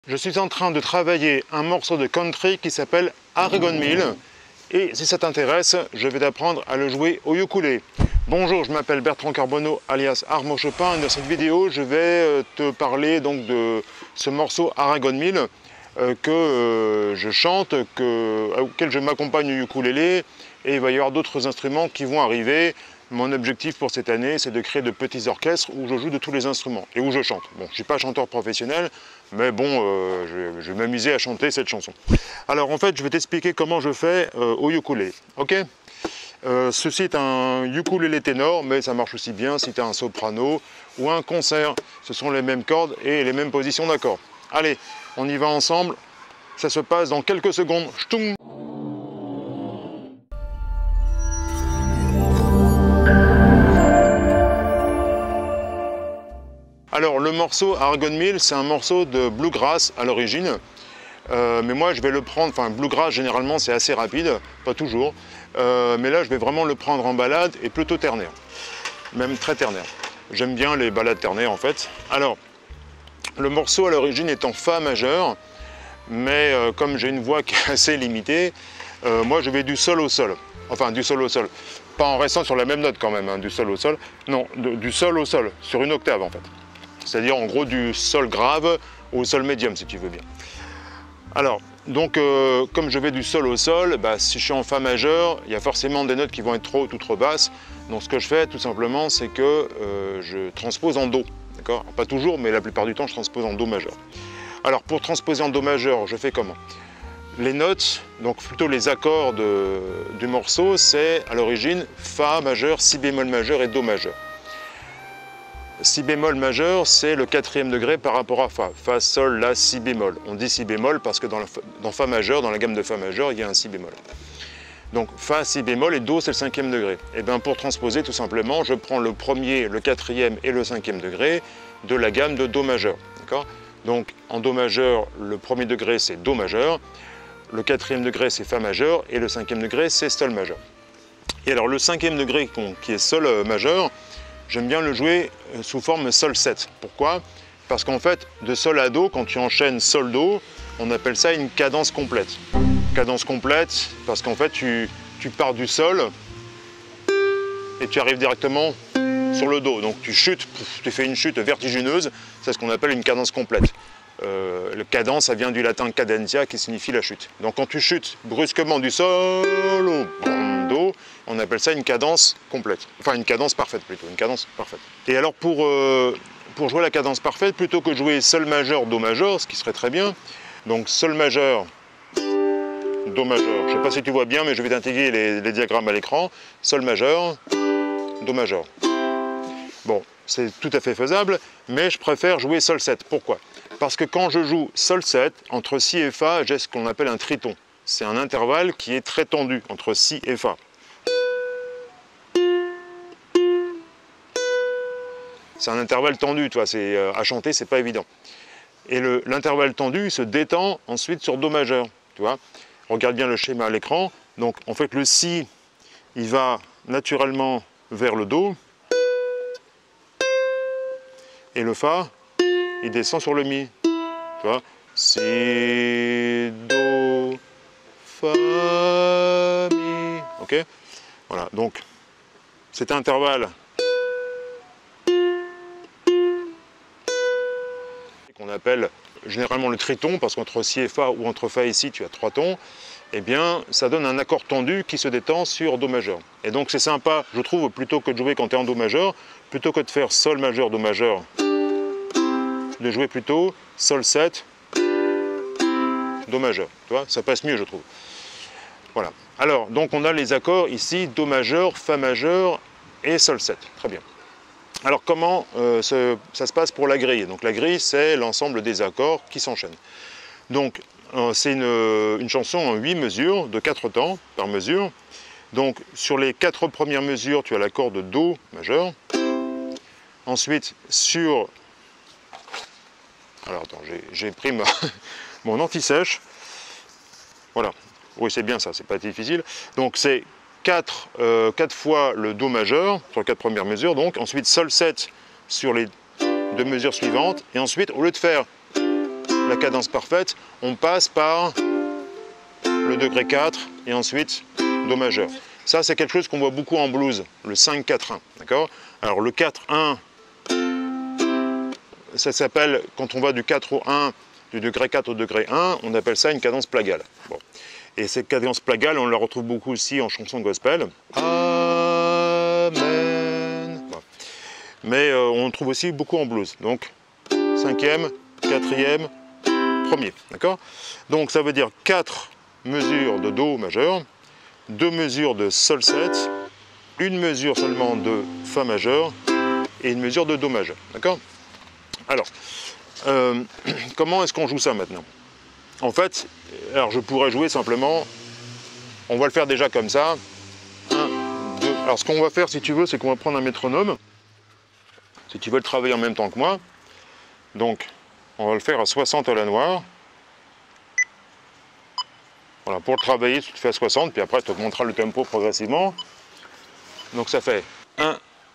Je suis en train de travailler un morceau de country qui s'appelle Aragon Mill. Et si ça t'intéresse, je vais t'apprendre à le jouer au ukulélé. Bonjour, je m'appelle Bertrand Carbonneau alias Armo Chopin. Dans cette vidéo, je vais te parler donc de ce morceau Aragon Mill que je chante, auquel je m'accompagne au ukulélé. Et il va y avoir d'autres instruments qui vont arriver. Mon objectif pour cette année, c'est de créer de petits orchestres où je joue de tous les instruments et où je chante. Bon, je ne suis pas chanteur professionnel, mais bon, je vais m'amuser à chanter cette chanson. Alors en fait, je vais t'expliquer comment je fais au ukulélé, ok? Ceci est un ukulélé ténor, mais ça marche aussi bien si tu as un soprano ou un concert. Ce sont les mêmes cordes et les mêmes positions d'accords. Allez, on y va ensemble. Ça se passe dans quelques secondes. Ch'toum. Alors le morceau Aragon Mill, c'est un morceau de bluegrass à l'origine, mais moi je vais le prendre, enfin bluegrass généralement c'est assez rapide, pas toujours, mais là je vais vraiment le prendre en balade et plutôt ternaire, même très ternaire. J'aime bien les balades ternaires en fait. Alors le morceau à l'origine est en Fa majeur, mais comme j'ai une voix qui est assez limitée, moi je vais du sol au sol, enfin du sol au sol, pas en restant sur la même note quand même, hein, du sol au sol, non, du sol au sol, sur une octave en fait. C'est-à-dire en gros du sol grave au sol médium si tu veux bien. Alors, donc comme je vais du sol au sol, si je suis en Fa majeur, il y a forcément des notes qui vont être trop hautes ou trop basses. Donc ce que je fais tout simplement, c'est que je transpose en Do. D'accord ? Pas toujours, mais la plupart du temps je transpose en Do majeur. Alors pour transposer en Do majeur, je fais comment? Les notes, donc plutôt les accords du morceau, c'est à l'origine Fa majeur, Si bémol majeur et Do majeur. Si bémol majeur, c'est le 4e degré par rapport à Fa. Fa, Sol, La, Si bémol. On dit Si bémol parce que dans Fa majeur, dans la gamme de Fa majeur, il y a un Si bémol. Donc Fa, Si bémol et Do, c'est le 5e degré. Et bien pour transposer, tout simplement, je prends le 1er, le 4e et le 5e degré de la gamme de Do majeur. Donc en Do majeur, le 1er degré, c'est Do majeur, le 4e degré, c'est Fa majeur et le 5e degré, c'est Sol majeur. Et alors le 5e degré qui est Sol majeur, j'aime bien le jouer sous forme Sol-7. Pourquoi? Parce qu'en fait, de Sol à Do, quand tu enchaînes Sol-Do, on appelle ça une cadence complète. Cadence complète, parce qu'en fait, tu pars du Sol et tu arrives directement sur le Do. Donc tu chutes, tu fais une chute vertigineuse, c'est ce qu'on appelle une cadence complète. Le cadence, ça vient du latin cadentia, qui signifie la chute. Donc quand tu chutes brusquement du Sol au Do, on appelle ça une cadence complète. Enfin une cadence parfaite plutôt, une cadence parfaite. Et alors pour jouer la cadence parfaite, plutôt que jouer Sol majeur, Do majeur, ce qui serait très bien, donc Sol majeur, Do majeur. Je ne sais pas si tu vois bien, mais je vais t'intégrer les diagrammes à l'écran. Sol majeur, Do majeur. Bon, c'est tout à fait faisable, mais je préfère jouer Sol 7. Pourquoi? Parce que quand je joue Sol 7, entre Si et Fa, j'ai ce qu'on appelle un triton. C'est un intervalle qui est très tendu entre Si et Fa. C'est un intervalle tendu, toi, à chanter, c'est pas évident. Et l'intervalle tendu se détend ensuite sur Do majeur. Tu vois? Regarde bien le schéma à l'écran. Donc en fait le Si, il va naturellement vers le Do. Et le Fa, il descend sur le Mi. Tu vois? Si, Do, Fa, Mi. Ok? Voilà, donc cet intervalle qu'on appelle généralement le triton, parce qu'entre Si et Fa ou entre Fa et Si, tu as 3 tons, eh bien, ça donne un accord tendu qui se détend sur Do majeur. Et donc c'est sympa, je trouve, plutôt que de jouer quand tu es en Do majeur, plutôt que de faire Sol majeur, Do majeur, de jouer plutôt Sol 7, Do majeur. Tu vois, ça passe mieux, je trouve. Voilà. Alors, donc on a les accords ici, Do majeur, Fa majeur et Sol 7. Très bien. Alors comment ça se passe pour la grille? Donc la grille, c'est l'ensemble des accords qui s'enchaînent. Donc c'est une chanson en 8 mesures, de 4 temps par mesure. Donc sur les 4 premières mesures, tu as l'accord de Do majeur. Ensuite, sur... Alors attends, j'ai pris mon anti-sèche. Voilà. Oui, c'est bien ça, c'est pas difficile. Donc c'est 4 fois le Do majeur, sur les 4 premières mesures, donc ensuite Sol 7 sur les 2 mesures suivantes, et ensuite, au lieu de faire la cadence parfaite, on passe par le degré 4 et ensuite Do majeur. Ça, c'est quelque chose qu'on voit beaucoup en blues, le 5-4-1, d'accord? Alors, le 4-1, ça s'appelle, quand on va du 4 au 1, du degré 4 au degré 1, on appelle ça une cadence plagale. Bon. Et cette cadence plagale, on la retrouve beaucoup aussi en chanson gospel. Amen. Bon. Mais on le trouve aussi beaucoup en blues. Donc, 5e, 4e, 1er, d'accord? Donc, ça veut dire 4 mesures de Do majeur, 2 mesures de Sol 7, une mesure seulement de Fa majeur et une mesure de Do majeur. D'accord? Alors, comment est-ce qu'on joue ça maintenant? En fait, alors je pourrais jouer simplement, on va le faire déjà comme ça. 1, 2. Alors ce qu'on va faire, si tu veux, c'est qu'on va prendre un métronome. Si tu veux le travailler en même temps que moi. Donc, on va le faire à 60 à la noire. Voilà, pour le travailler, tu te fais à 60, puis après, tu augmenteras le tempo progressivement. Donc ça fait 1,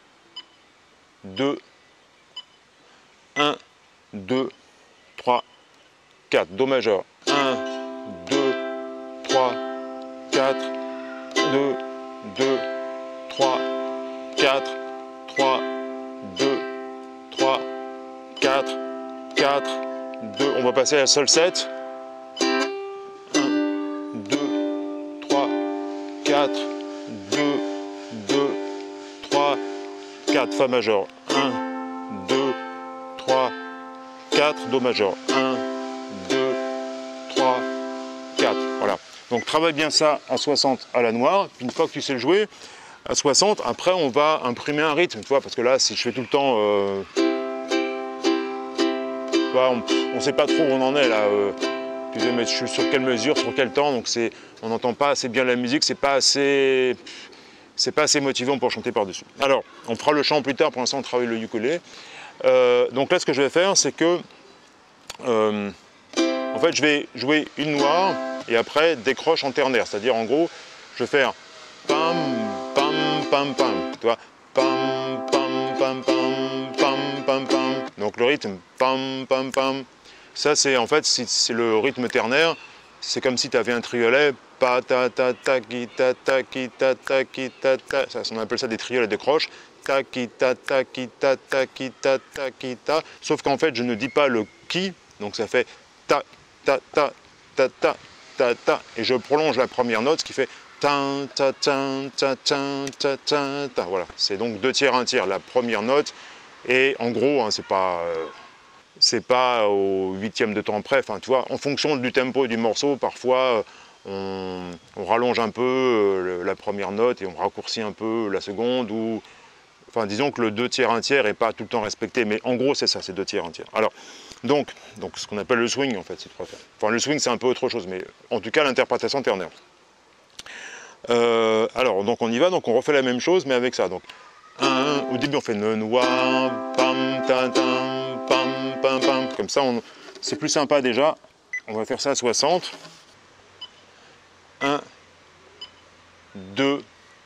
2, 1, 2, 3, 4, Do majeur. 1, 2, 3, 4, 2, 2, 3, 4, 3, 2, 3, 4, 4, 2. On va passer à Sol 7. 4, 2, 2, 3, 4, Fa majeur, 1, 2, 3, 4, Do majeur, 1, 2, 3, 4, voilà. Donc travaille bien ça à 60 à la noire, puis une fois que tu sais le jouer, à 60, après on va imprimer un rythme, tu vois, parce que là, si je fais tout le temps, on ne sait pas trop où on en est là. Tu disais, mais je suis sur quelle mesure, sur quel temps, donc on n'entend pas assez bien la musique, c'est pas assez motivant pour chanter par-dessus. Alors, on fera le chant plus tard, pour l'instant on travaille le ukulélé. Donc là, ce que je vais faire, c'est que, en fait, je vais jouer une noire, et après, décroche en ternaire, c'est-à-dire, en gros, je vais faire pam, pam, pam, pam, tu vois, pam, pam, pam, pam, pam, pam, pam, donc le rythme, pam, pam, pam. Ça, c'est en fait, c'est le rythme ternaire. C'est comme si tu avais un triolet. Pa ta ta ta ki ta ta ki ta ta ki ta ta. Ça, on appelle ça des triolets de croche. Ta ki ta ta ki ta ta ki ta ta ki ta. Sauf qu'en fait, je ne dis pas le ki. Donc ça fait ta ta ta ta ta ta ta. Et je prolonge la première note, ce qui fait ta ta ta ta ta ta ta ta. Voilà. C'est donc 2 tiers, 1 tiers la première note. Et en gros, hein, c'est pas au 8e de temps près, enfin tu vois, en fonction du tempo du morceau, parfois on rallonge un peu la première note et on raccourcit un peu la seconde, ou enfin disons que le 2 tiers, 1 tiers n'est pas tout le temps respecté, mais en gros c'est ça, c'est 2 tiers, 1 tiers. Alors, donc ce qu'on appelle le swing en fait, si tu préfères. Enfin le swing c'est un peu autre chose, mais en tout cas l'interprétation ternaire. Alors donc on y va, donc on refait la même chose mais avec ça. Donc au début on fait ne noir, pam, tam, tam, pam, pam, pam. Comme ça, c'est plus sympa déjà. On va faire ça à 60. 1, 2,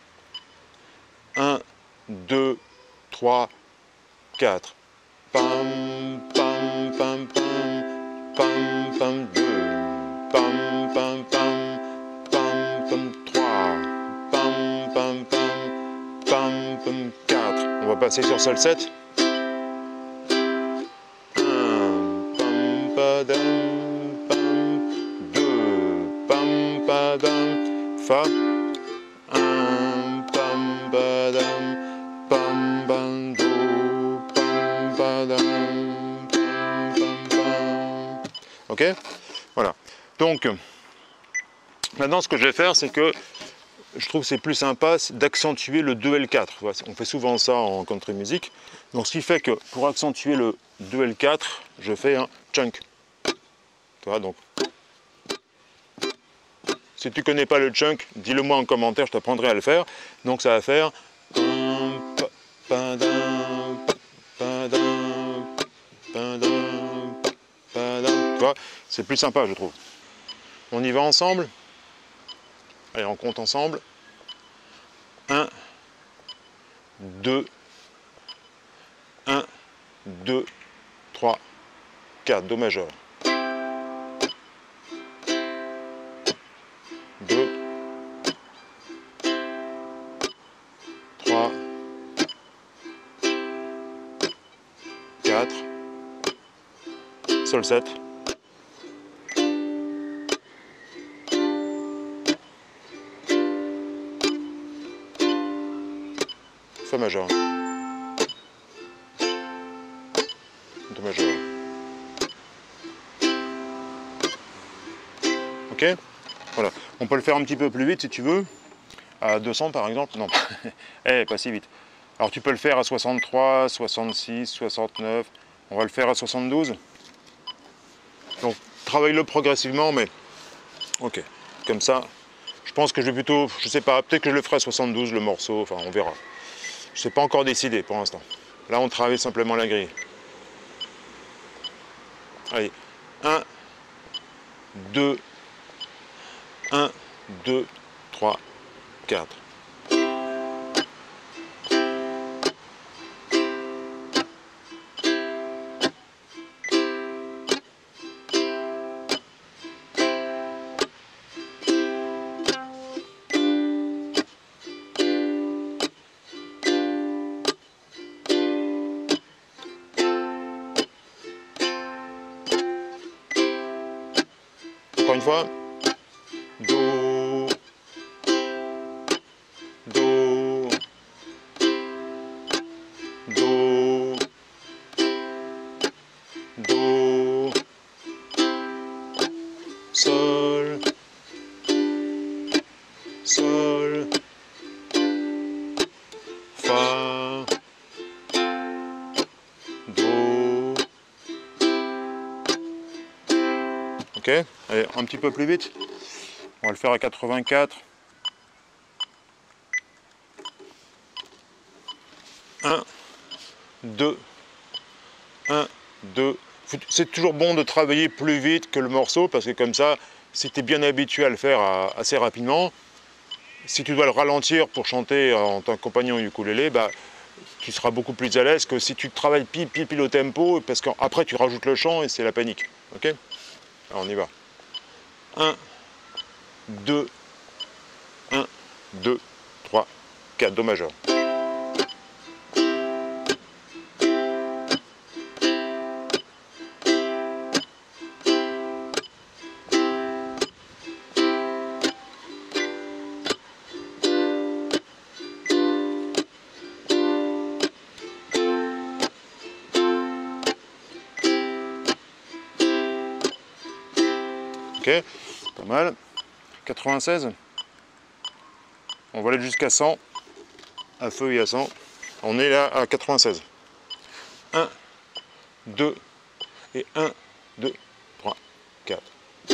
1, 2, 3, 4. Pam, pam, pam, pam, pam, pam, 2. Pam, pam, pam, pam, pam, 3. Pam, pam, pam, pam, pam, 4. On va passer sur Sol 7. Fa, 1, pam, badam, pam, bam, do, pam, badam, pam, pam, pam. Ok? Voilà. Donc, maintenant, ce que je vais faire, c'est que je trouve que c'est plus sympa d'accentuer le 2L4. On fait souvent ça en country music. Donc, ce qui fait que pour accentuer le 2L4, je fais un chunk. Tu vois, donc. Si tu ne connais pas le chunk, dis-le moi en commentaire, je t'apprendrai à le faire. Donc ça va faire... Tu vois, c'est plus sympa, je trouve. On y va ensemble. Allez, on compte ensemble. 1, 2, 1, 2, 3, 4, Do majeur. 1, 4, Sol 7, Fa majeur, Do majeur. Ok, voilà. On peut le faire un petit peu plus vite si tu veux, à 200 par exemple. Non, pas si vite. Alors tu peux le faire à 63, 66, 69, on va le faire à 72. Donc travaille-le progressivement, mais ok, comme ça, je pense que je vais plutôt, je sais pas, peut-être que je le ferai à 72 le morceau, enfin on verra. Je ne sais pas encore décidé pour l'instant. Là on travaille simplement la grille. Allez, 1, 2, 1, 2, 3, 4. Encore une fois, Do, Do, Do, Do, Sol, Sol, Fa, Do. Ok, allez, un petit peu plus vite. On va le faire à 84. 1, 2, 1, 2. C'est toujours bon de travailler plus vite que le morceau, parce que comme ça, si tu es bien habitué à le faire assez rapidement, si tu dois le ralentir pour chanter en t'accompagnant au ukulélé, bah, tu seras beaucoup plus à l'aise que si tu travailles pile au tempo, parce qu'après tu rajoutes le chant et c'est la panique. Ok? Alors on y va. 1, 2, 1, 2, 3, 4, Do majeur. Ok, pas mal. 96. On va aller jusqu'à 100. À feu et à 100. On est là à 96. 1, 2, et 1, 2, 3, 4.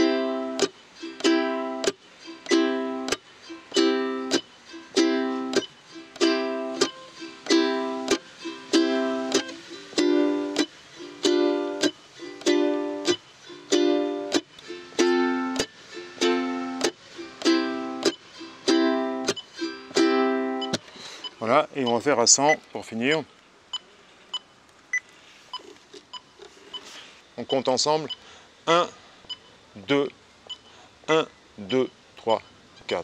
Voilà, et on va faire à 100 pour finir. On compte ensemble. 1, 2, 1, 2, 3, 4.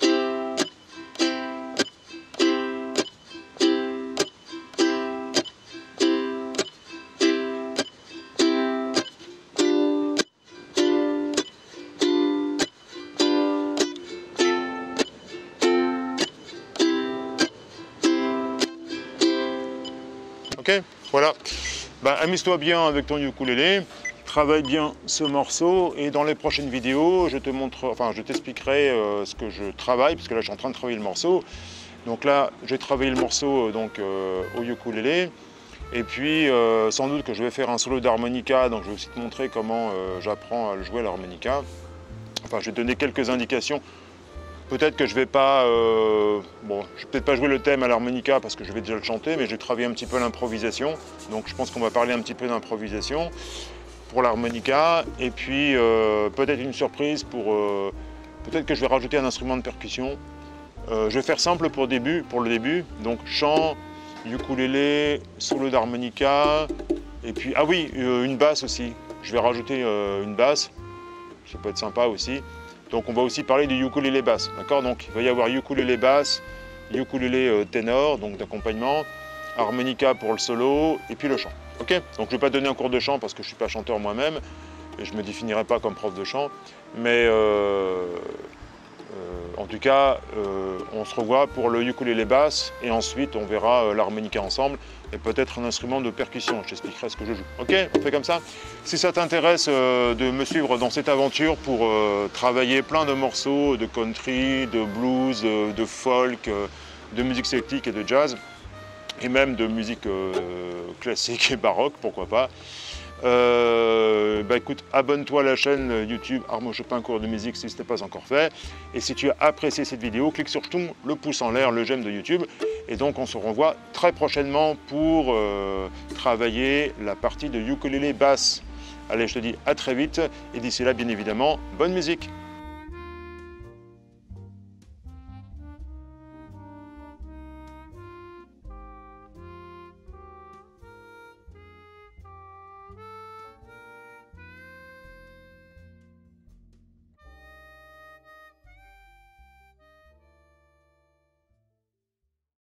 Ok, voilà. Bah, amuse-toi bien avec ton ukulélé, travaille bien ce morceau et dans les prochaines vidéos, je t'expliquerai ce que je travaille, parce que là je suis en train de travailler le morceau. Donc là, j'ai travaillé le morceau au ukulélé. Et puis sans doute que je vais faire un solo d'harmonica, donc je vais aussi te montrer comment j'apprends à le jouer à l'harmonica. Enfin, je vais te donner quelques indications. Peut-être que je vais pas, je vais peut-être pas jouer le thème à l'harmonica parce que je vais déjà le chanter, mais je vais travailler un petit peu l'improvisation. Donc je pense qu'on va parler un petit peu d'improvisation pour l'harmonica. Et puis peut-être une surprise peut-être que je vais rajouter un instrument de percussion. Je vais faire simple pour le début. Donc chant, ukulélé, solo d'harmonica. Et puis, ah oui, une basse aussi. Je vais rajouter une basse. Ça peut être sympa aussi. Donc on va aussi parler du ukulélé basse, d'accord? Donc il va y avoir ukulélé basse, ukulélé ténor, donc d'accompagnement, harmonica pour le solo, et puis le chant. Ok? Donc je ne vais pas donner un cours de chant parce que je ne suis pas chanteur moi-même et je ne me définirai pas comme prof de chant. Mais en tout cas, on se revoit pour le ukulélé basse et ensuite on verra l'harmonica ensemble et peut-être un instrument de percussion. Je t'expliquerai ce que je joue. Ok? On fait comme ça? Si ça t'intéresse de me suivre dans cette aventure pour travailler plein de morceaux de country, de blues, de folk, de musique celtique et de jazz, et même de musique classique et baroque, pourquoi pas. Bah écoute, abonne-toi à la chaîne YouTube Armand Chopin cours de musique si ce n'est pas encore fait. Et si tu as apprécié cette vidéo, clique sur le pouce en l'air, le j'aime de YouTube. Et donc on se revoit très prochainement pour travailler la partie de ukulélé basse. Allez, je te dis à très vite et d'ici là, bien évidemment, bonne musique!